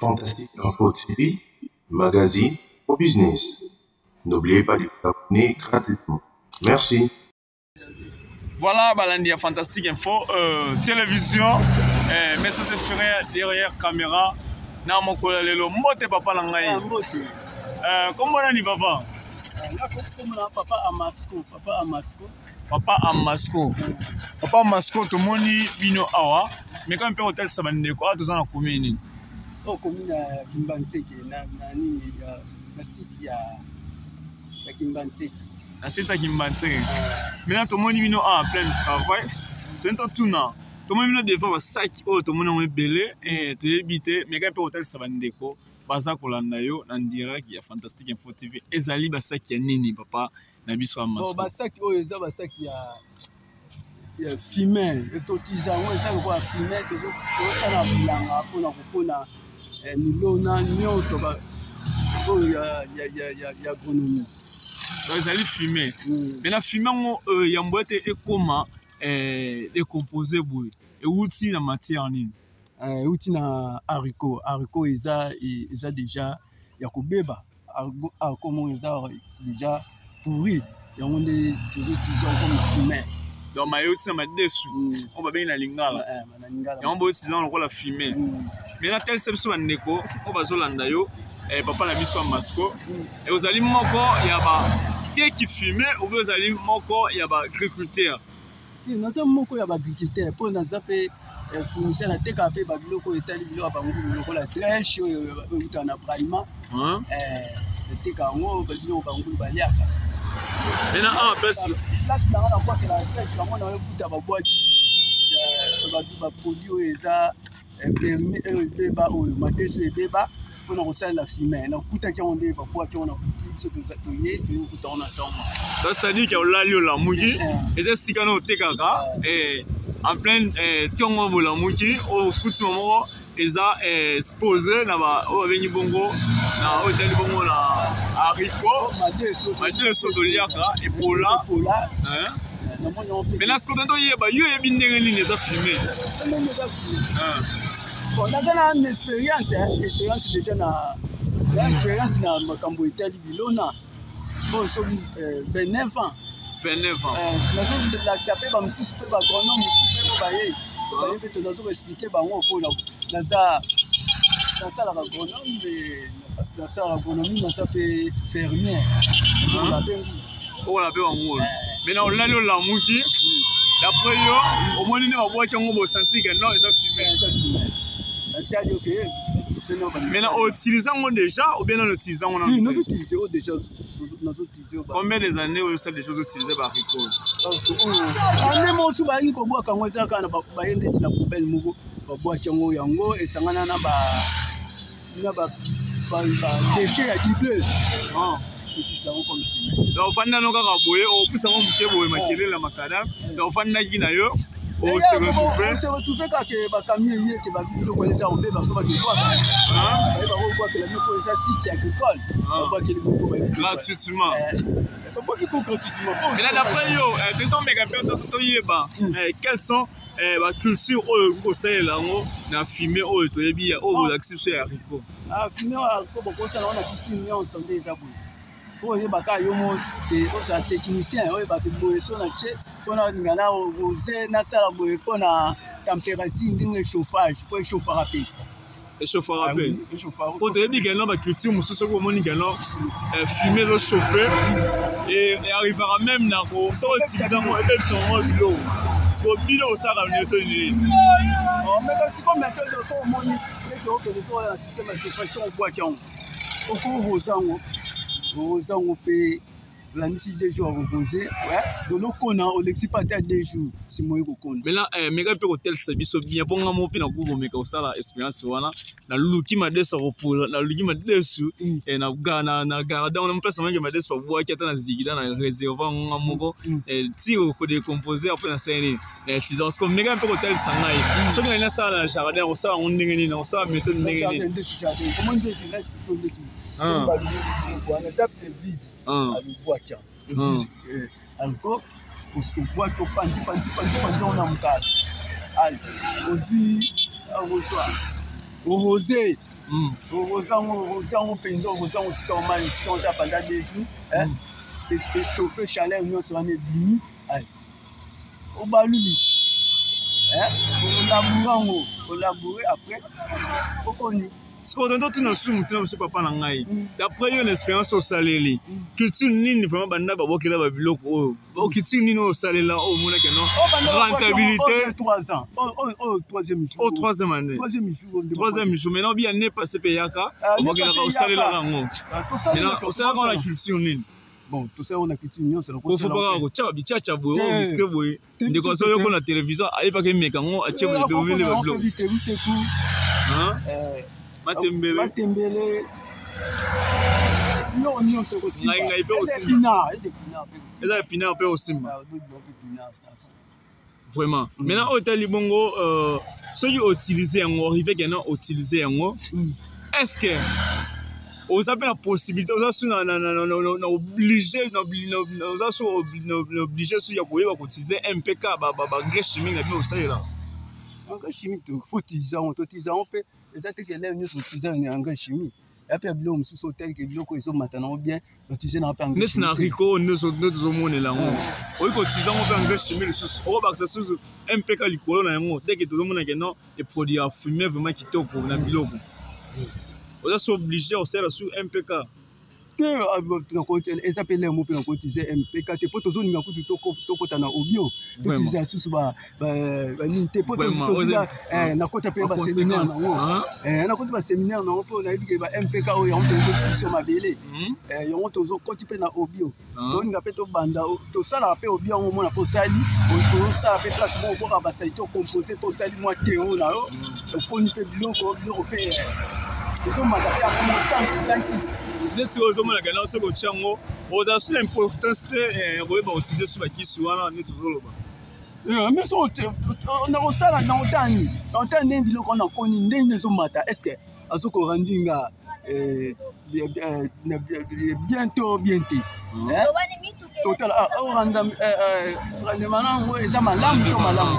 Fantastique Info TV, magazine au business. N'oubliez pas de vous abonner gratuitement. Merci. Voilà, Balandia Fantastique Info, télévision, mais ça se ferait derrière caméra. Na mon collègue, moté papa langai. Comment on y va pas? Papa Amasco. Papa Amasco. Papa Amasco, tout le monde vino awa. Mais quand on peut hôtel Sabande, quoi, tout ça en commune. Oh, commune à Kimbanseke, na site ya Kimbanseke. Na site ya Kimbanseke. Maintenant, tout le monde vino awa plein de travail. Tout le monde tout le monde vino devant sac, oh, tout le monde est belé et tu es habité. Mais quand on peut hôtel Sabande, quoi. Baza kolanda yo na direct ya Fantastique Info TV ezali basaki ya nini papa na biso ya maso basaki oyo eza basaki ya fumer etotizango eza kwa fumer tozo tana bilanga pona kopona milona nyonso ba oyo ya agronomie donc ezali fumer mais na fumer ngo ya mbote ekoma décomposer boy et outil na matière nini outil na haricot eza déjà ya kobeba haricot mo eza déjà pourri yango nde tozotiza comme fumer donc mayoti na madesu on va bien na lingala yango bo tiza lokola fumer mais na tel sebso bandeko on bazolanda yo papa na biso Amasco et ozali moko ya ba tie qui fumer ou ozali moko ya ba agriculteur naza moko ya ba agriculteur po naza pe fournisseur na teka pe ba biloko etali biloko ba ngulu lokola trèche oyo na bralima teka ngo ba biloko ba ngulu baliaka ena a pesa place na kwa que la trèche bango na buta ba boîte ba produit oyo eza permis beba oyo madeso ebeba pour na kosala la fumer na kuta ki on ba boîte on a ce que ça toye kuta on attend c'est-à-dire que là lieu la mugi eza sikana otekaka en plein tongo bola muki au scout momo eza exposé na ba o veni bongo na o jali bongo na haricot madeso to liaka et pola hein mais là ce qu'on entend yeba yo yebi ndenge nini eza filmé bon na une expérience déjà na expérience na makambo etali bilona bon so 29 ans nazo pe ba misusu pe ba agronome misusu pe baye so baye pe tonazo expliquer bango mpona nasala agronomie naza pe fermier ola pe bango mais na olali olamuki d'après yo omoni ne babwaki yango bosanti ke non eza fumer mais na utilise yango déjà ou bien na utilise yango oui nous utilisons déjà combien des années où ça des choses utilisées par haricot même aussi ba yiko bwa kango za kana ba yende na poubelle moko ba bwa yango esangana na ba déchets ya dible utilisons comme ça donc fanda no kaka boye o pisa ngo mutye boye makelela makada donc fanda ki na yo on se retrouve quand ba camion yete ba biloko les on ba so ba kwa ba kwa que la moko ça site agricole ba ki moko ba gratuitement mais là d'après yo c'est ton méga to yeba quelles sont ba culture oyo ko sala ngo na fumer oyo to yebi ya oyo la culture ya haricot fumer haricot boko sala on a tout union sont déjà bon faut y baka yo mo te o sa technicien oyo ba boye so na che so na ngana oze na sala boye ko na température ndinge chauffage pour chauffer rapide chauffer rapide faut te yebi que non ba culture mususu ko moni que non fumer le chauffer et arrivera même na ko so utiliser mo et puis son bilo so bilo ça va venir te dire mais parce que maintenant de so moni et que le so la système de chauffage on boit quand au cours aux ans pe la nisi 2 jours reposer de nos kona au l'exploiter 2 jours si moi ko kona mais là mega pe hotel sabiso bien ponga mo pe na kubo meka osala experience wana na luki ma deso repos na luki ma deso et na garda on place ma deso pa boaki ata na zigida na réservoir ngamo ti ko décomposer après na sene tisons comme mega pe hotel sangai so que na sala na jardin osala on ndenge ni na osala méthode ndenge ni comment dire que là c'est pour le on a vide avec boîte encore au boîte au panzi on a mukala allez aussi au soir au rosé ozango penza ozango tika omani tika ota pendant 2 jours chauffe chaleur nyonso wana ebimi obaluli olaboure après okoni Cependant, tu n'as pas papa nangai. D'après une expérience au salé, culture nini vraiment banda babo kila babilo ko. O culture nini au salé là au mona que non. Rentabilité 3 ans. Oh troisième jour. Oh troisième année. Troisième jour. Maintenant bien né passé payaka. O kila au salé là ngo. Maintenant au salé on la culture nini. Bon, tout ça on a culture nini, c'est le conseil. Faut pas ko cha bichacha boy, o miske boy. De conseil yo ko la télévision, ayi pa ke meka ngo a che bo le babilo. Hein? Matembele non c'est aussi vraiment maintenant au Talibongo ceux qui utilisent un arrivé que non utiliser un est-ce que aux appelle la possibilité aux obligé obligé sur ya koyeba utiliser MPK engrais chimique na bien au ça là engrais chimique faut utiliser on peut peut-être que là nous utilisons un engrais chimique et puis bilo mususu tel que bilo ko iso matana ou bien utiliser na engrais chimique na riko nous mone là on utiliser un engrais chimique on va que ça sous MPK likolo na yango dès que tout le monde que non les produits à fumer vraiment kitoko na biloko on est obligé on sert sur MPK ils appellent les mots pour utiliser MPK te poto zone ngaku toko tana obio utiliser sous ba ni te poto zone na kota pe ba séminaire na kota ba séminaire na po na dit ba MPK o ya on te sur mabele yo tozo koti pe na obio to nga pe to banda to sala pe obio on mona po sali o sala pe place bon ko ba sali to composer po sali moi théo na yo ko ni pe biloko pe ils ont mandaté à commencer les choses au moins la galère c'est que chango aux assurer l'importance de revoir aussi sur la qui soit là n'est toujours là mais so on a ça là dans temps biloko on a connu ndenge zo mata est-ce que azoko randinga bientôt total on randa rendement ngo eza malamu to malamu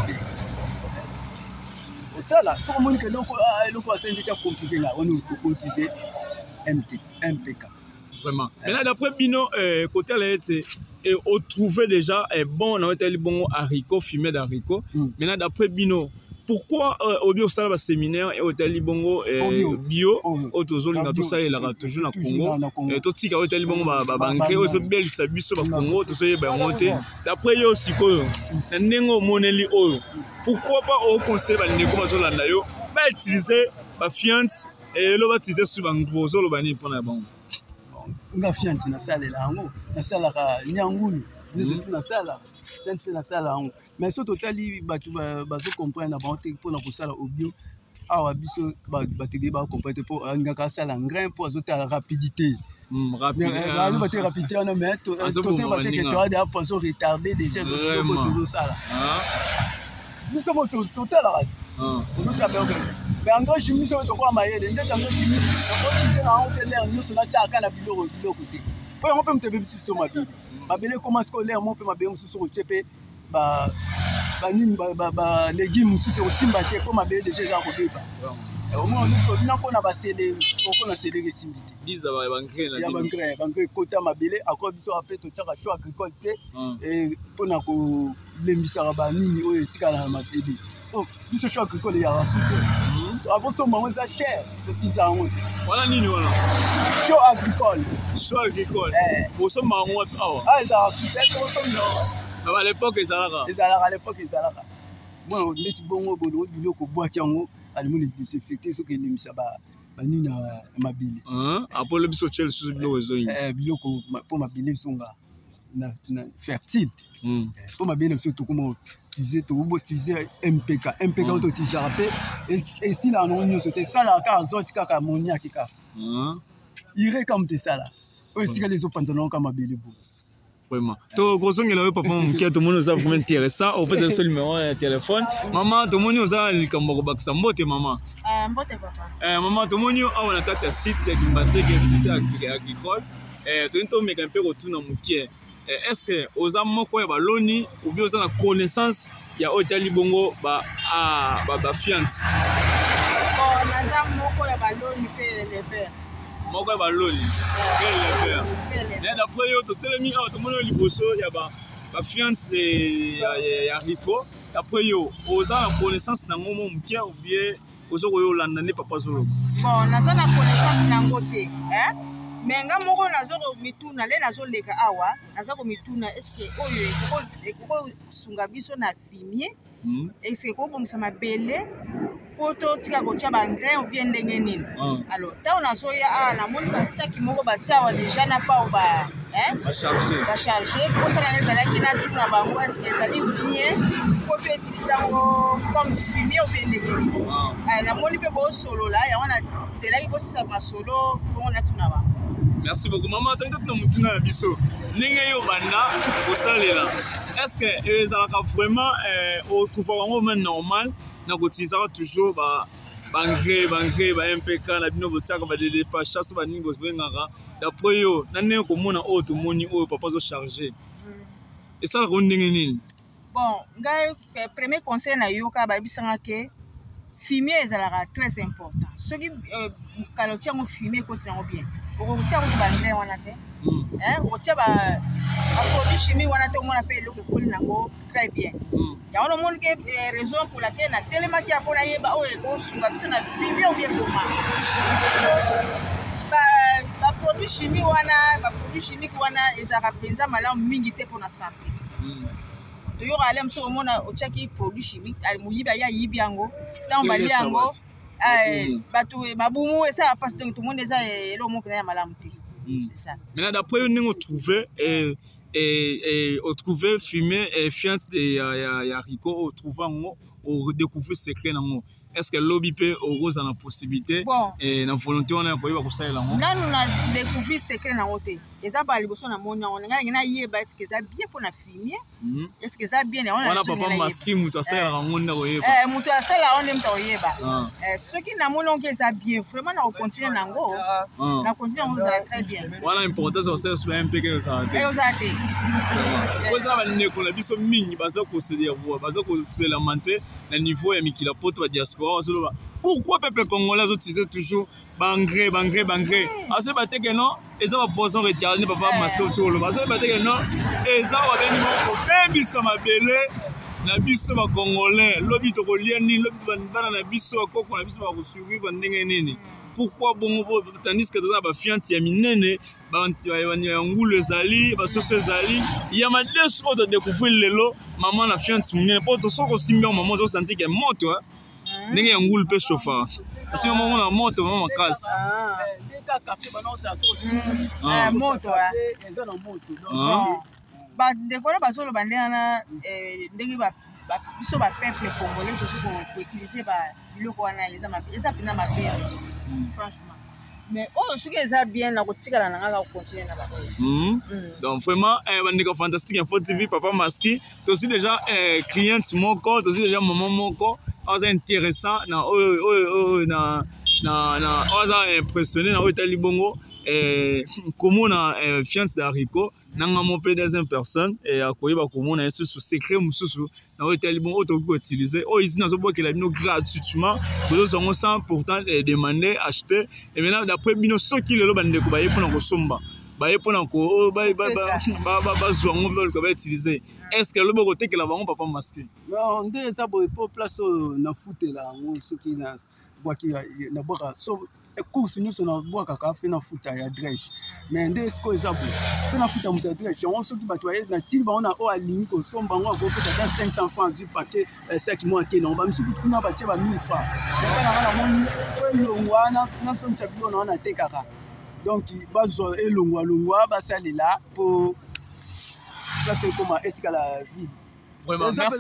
Là, sur mon que donc c'est compliqué là, on utiliser MPK. Vraiment. Maintenant d'après Bino côté là et on trouvait déjà bon on a bon haricot fumé d'haricot. Maintenant d'après Bino pourquoi au bio ça va séminaire et hôtel bongo bio autozol na tout ça il a toujours na Congo et tout si ka hôtel bongo ba engrais au bel sa biso ba Congo tout ça ba monter d'après yo siko nengo moneli oyo pourquoi pas au conseil ba ndeko bazolanda yo ba utiliser ba fiance et lo ba utiliser sur ba ngozo lo ba ni pona bon nga fiance na sala lango na sala ka nyangulu nizo tuna sala na sala lango mais ce total batu bazo comprendre ba pour na kosala obio awa biso bateli ba comprendre pour ngaka sala grain pour azota rapidité rapidité on met to c'est ba que tu as des poisson retardé déjà zo sala nous sommes total mais engrais chimique so to kwa mayele nde engrais chimique ko tise na on tele nous na tchaka na biloko te po on peut mtebe biso so mabele commence scolaire mon peut mabele mususu ko chepe ba nini ba légumes mususu ko simba te ko mabele déjà za ko beba au moins nous so bina ko na ba céleri ko na céleri simbité biza ba engrais bangre kota mabele akwa biso après to tchaka choix agricole te et pona ko lembisa ba nini o etikala na mabele oh biso choix agricole ya rasute avant son moment ça cher petit zango voilà nini voilà choix agricole pour ce moment ça rasute ko so no à l'époque ezalaka bon neti bongo bodo biloko bwa chango alimoni désinfecter so ke lemisa ba nini na mabele apolo biso chel sous biloko ezoyi biloko po mabele songa na fertile po mabele biso to komo utiliser MPK on utiliser rapé et si là non nyonso te sala ka azote kaka ammoniaque ka ire comme te sala o tika les opanzana ka mabele bo vraiment to gozongela we papa mkia to mono za vraiment intéressant au pesa seul numéro de téléphone maman to mono za likambo bakisa mbote mama mbote papa maman to mono awana kati ya site ya Kimbatseke site agricole to into meka mpe rotuna mukie est-ce que aux amoko ya baloni ou bien aux na connaissance ya hôtel bongo ba fiance naza moko ya baloni pe les verts. Moko ya baloni. Quel lever. Mais d'après yo to telemi to mono liboso ya ba fiance ya Rico. D'après yo oza na connaissance na ngomo mukia ou bien ozo ko yo landa ne papa zolo. Bon, naza na connaissance nango te, hein? Mais nga moko nazo ko mituna le nazo leka awa, nazo ko mituna est-ce que oyo ko sunga biso na fumier? Est-ce que ko bomisa mabele poto tika ko tia ba engrais ou bien ndenge nini? Alors, ta on azo ya na moni ba saki moko ba tia wa déjà na pa ba, hein? Ba charger pour ça na ezala ki na tuna bango est-ce que ezali bien poto utiliser comme fumier ou bien ndenge nini? Na moni pe bo solo la ya wana zela ki bo sa ba solo pour na tuna ba. Merci beaucoup. Maman, tu as dit que tu as dit que est-ce que ça va vraiment trouver un moment normal dans le toujours engrais, MPK, la bino botia comme des chasse ba ningo ngara d'après yo nane ko mona o to moni o papa zo charger. Et ça ko ndenge nini? Bon, ngai premier conseil na yo ka ba bisanga ke fumier ezalaka très important. Ce qui kalotia mo fumier continue bien. Au tia ko ba ngre wana te. Au tia ba produit chimique wana te mona pe eloko ko nango très bien. Ya on montre que raison pour laquelle na telemaki apona yeba o eko sunga tsena fumier ou bien comment. Ba produit chimique wana ezaka penza malamu mingi te pour na santé. To yo alem so mona o tia ki produit chimique al muyiba ya yibi yango dans bali yango batu mabumu ça passe donc tout le monde eza elo mo kana malamu te. C'est ça. Maintenant d'après on trouvé on trouvé fumé et fiance de ya Rico on trouvé on redécouvrir secret nango. Est-ce que lobby peut rose en la possibilité et na volonté on a ko yeba ko salela ngo? Nanu na découvrir secret nango te. Eza ba liboso na mona on nga ngina yeba est-ce que ça bien pour na fumier? Est-ce que ça bien on a papa masqué mutu asala ngo na ko yeba. Mutu asala on mta oyeba. Ce qui na mona que ça bien vraiment na continuer nango. Na continuer on ça très bien. Voilà importance au service MPK ça. Exacté. Ko ça ba ne ko la biso mingi baza ko se dire baza ko se lamenter na niveau ya mikila poto ba diaspora. Pourquoi le peuple congolais utilise toujours engrais? Parce que non, ils ont poison retardé, papa masque autour le parce que non, ils ont même ça m'a belé, na biso ba congolais, lobby to koliani, lobby bana na biso koko na biso ba survivre ndenge nini. Pourquoi bon tandis que ça ba fiante ya minene, ba ngulu ezali, ba soso ezali, il y a ma deux sortes de découvrir lelo, maman na fiante minene, pour to soko simbi maman zo sentir que moto ndenge ya ngulu pe chauffeur parce que maman na moto maman casse ndeka café bana ça so moto eza na moto ba dekora ba solo bandena na ndenge ba biso ba peuple congolais to ko utiliser ba biloko wana eza pina mabele franchement mais ce qui est bien na kotikala na ngaka continuer na ba donc vraiment bandeko fantastique info TV papa Maski to aussi déjà client moko to aussi déjà maman moko c'est intéressant na impressionné na Italie bongo comment na fiance d'Arico nanga mon pe deuxième personne et akoyeba comment na sous secret mususu na Italie bongo to ko utiliser ici na so boke la bino gratuitement vous sont sans pourtant demander acheter et maintenant d'après bino so ki lelo bande ko baye pona ko somba baye pona ko ba zongo ko ba utiliser. Est-ce que le côté que la banque papa masqué? Non, on ça pour place na foot là, on ce qui na boaki na boka so course nous na boka ka fait na foot ya drèche. Mais ndé ce que ça pour fait na foot ya drèche, on ce qui ba toyer na tilba on a o aligné ko somba on ko ça 500 francs du paquet 5 mois que non ba misuku kuna ba teba 1000 francs. Na moni ko wana na so msabilo na ona tekaka. Donc bazo elongwa ba salela pour ça c'est comment éthique à la vie. Vraiment, merci.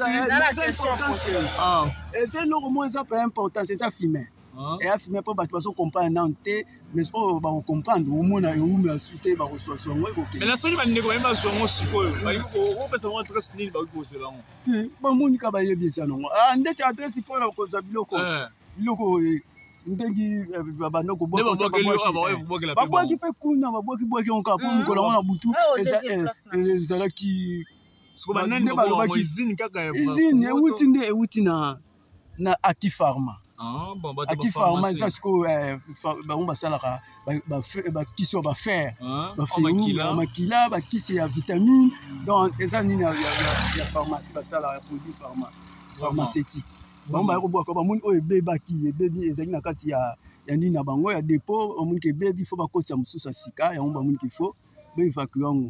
Et c'est le moins important, c'est ça fumer. Et à fumer pas parce qu'on comprend nanté, mais on va comprendre au moins na eu me suite ba ko so mais la seule manière même ba so ngo sikoyo bali ko pesa mo adresse nini ba ko so la ngo ba moni ka ba yebi ça non ndeti adresse pour la ko za biloko ndengi banoko baboki pe kuna baboki on ka pour ko la on butu ezala ki siko banani ba izini kaka izini euti na Ati Pharma Ah, bon, bah, Aki pharmacie, ça, c'est que, on va salaka, qui soit faire, makila, qui c'est la vitamine, donc, les années, il y a pharmacie, ça, la produit pharmaceutique. Bon, bah, on va voir comment on est bébé qui est bébé, et na kati ya nina bango ya dépôt, on que bébé faut pas que ça mususa sika, et on va qu'il faut, ben évacuer on.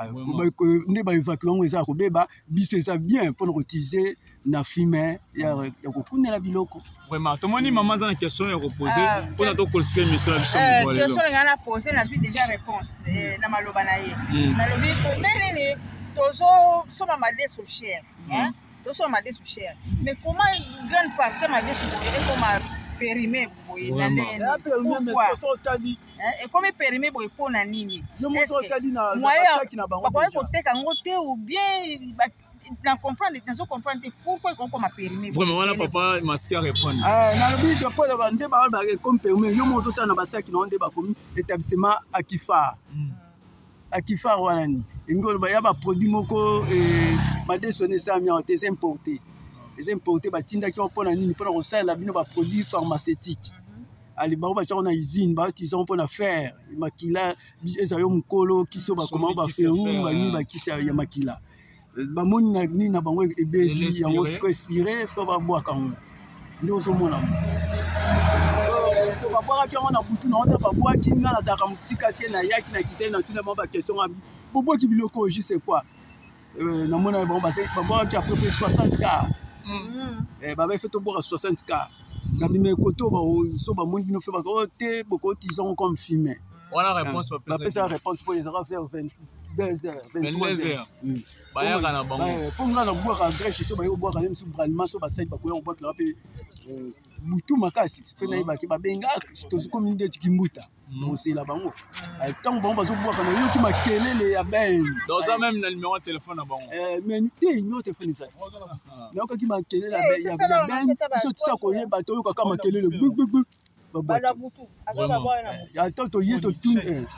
Ne ba évacuer on ça ko beba, biso ça bien pour utiliser na fumer ya kokuna la biloko. Vraiment, tout le monde maman a une question à poser pour notre conseiller monsieur question ngana poser na suis déjà réponse na maloba na ye. Na lobi ko nene tozo soma made so cher, hein? Tozo made so cher. Mais comment une grande partie made so cher comme périmé boy na nene. Pourquoi? Et comme périmé boy pour na nini? Est-ce que papa ko teka ngote ou bien na comprendre pourquoi on comme périmé. Vraiment voilà papa masque à répondre. Na le but de pas de vendre ba comme périmé yo mo zota na basaki na onde ba comme établissement Akifa. Akifa wana ni. Ngolo ba ya ba produit moko ba desonné ça mi en été importé. Les importés ba tinda ki on pona nini pona ko sala bino ba produit pharmaceutique. Ali ba ba tona usine ba tison pona faire makila eza yo mukolo kiso ba comment ba faire ba ni ba kisa ya makila. Ba moni na ni na bango ebebi yango siko inspiré fo ba boa kango ndio so mona ko ba boa ki na butu na onda ba boa ki ngala za ka musika te na yaki na kitena na tuna ba question abi bobo ki biloko juste quoi na mona ba boa ki à peu près 60K ba ba fait to boa 60K na bime koto ba so ba moni no fe ba ko te boko tison comme fumer. Voilà la réponse papa. Papa ça réponse pour les avoir faire 22 heures 23 heures. Ba ya kana bango. Pour nga na boire grèche so ba yo boire même sous brandement so ba sai ba ko yo boire la pe butu makasi fe na iba ki ba benga to zo comme inde tikimbuta. Donc c'est la bango. Tant bon ba so boire na yo ki makelele ya ben. Dans ça même le numéro de téléphone na bango. Mais te numéro de téléphone ça. Na ko ki makelele la ben ya ben. So tisa ko ye ba to yo ka makelele bug. Bala butu. Azo ba boire na. Ya to ye to tout.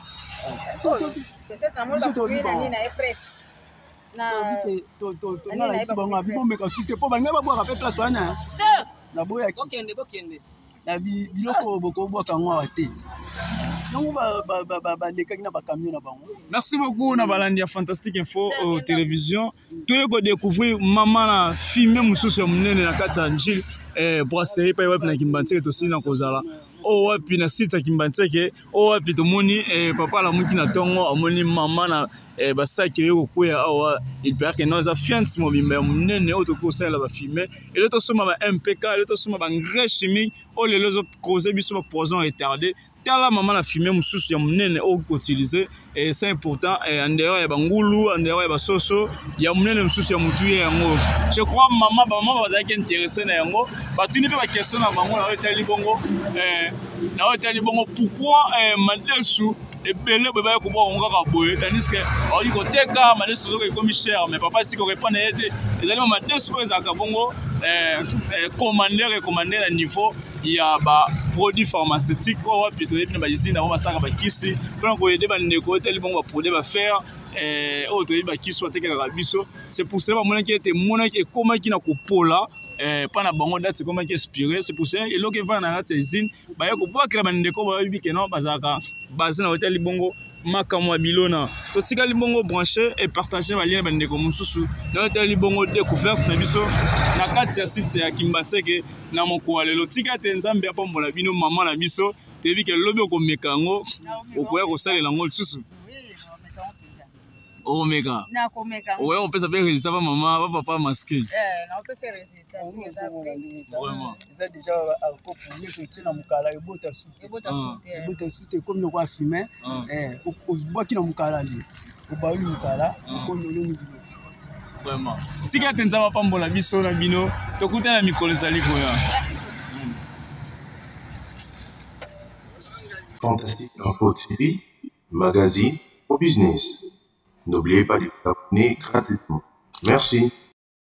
Peut-être à mon avis na nina e presse. Na na la bango abi bon meka suite po ba ngaba boire pe place wana. Na boya ki. Bokende. Na biloko boko boire kango ate. Donc ba lekaki na ba camion na bango. Merci beaucoup na balandi Fantastique Info télévision. Toyo ko découvrir maman na filmer mususu ya munene na kati ya njili brasserie pa wapi na Kimbantseke tosi na kozala. O wapi na site ya Kimbantseke, o wapi tomoni papa la muki na tongo amoni mama na basaki yo koya awa il perd que nous a fiance mobimba munene otoko sala ba filmer et le to soma ba MPK le to soma ba engrais chimique o le lozo causer biso ba poison retardé tala maman la filmer mususu ya munene o ko utiliser et c'est important en dehors ya bangulu en dehors ya basoso ya munene mususu ya mutu ya yango je crois maman bazaki intéressé na yango batuni pe ba question na bango na hôtel Libongo na hôtel Libongo pourquoi madesu ebele beba ko bo ngaka boye tandis que on dit ko teka madesu zo ko mi cher mais papa si ko répondre ete ezali madesu ko ezaka bongo commander à niveau il y a ba produits pharmaceutiques ko wapi to yebi na ba usine ba masaka ba kisi pour ko aider ba ndeko hôtel Libongo ba produit ba faire to yebi ba kisi wa teka biso c'est pour ça ba mona ki ete mona ki koma ki na ko pola pana bango date comment qui inspiré c'est pour ça et loke va na rate usine ba yako boa kila bandeko ba bibi ke non bazaka basé na hôtel Libongo makamwa bilona to sika Libongo brancher et partager ba lien bandeko mususu na hôtel Libongo découverte na biso na kati ya site ya Kimbantseke na moko lelo tika te nzambe apambola bino mama na biso te bi ke lobi ko mekango okoya ko salela ngo susu Omega. Ouais, on peut s'appeler résultat pas maman, pas papa masqué. On peut se résultat. Vraiment. Ça déjà à coupe pour nous tient na mukala et bota soute comme nous va fumer au bois qui na mukala li. Au ba lui mukala, comme nous le vraiment. Si ka tenza pa pambola biso na bino, to kutana mikolo zali koya. Fantastique Info TV, magazine au business. N'oubliez pas de vous abonner gratuitement. Merci.